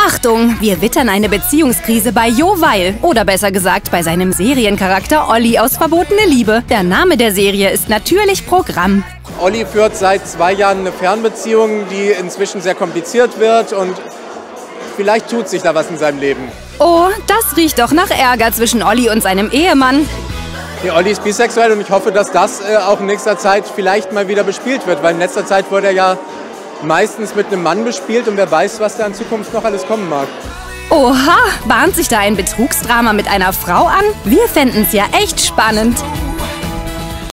Achtung, wir wittern eine Beziehungskrise bei Weil. Oder besser gesagt, bei seinem Seriencharakter Olli aus Verbotene Liebe. Der Name der Serie ist natürlich Programm. Olli führt seit 2 Jahren eine Fernbeziehung, die inzwischen sehr kompliziert wird und vielleicht tut sich da was in seinem Leben. Oh, das riecht doch nach Ärger zwischen Olli und seinem Ehemann. Ja, Olli ist bisexuell und ich hoffe, dass das auch in nächster Zeit vielleicht mal wieder bespielt wird, weil in letzter Zeit wurde er ja meistens mit einem Mann bespielt und wer weiß, was da in Zukunft noch alles kommen mag. Oha, bahnt sich da ein Betrugsdrama mit einer Frau an? Wir fänden's ja echt spannend.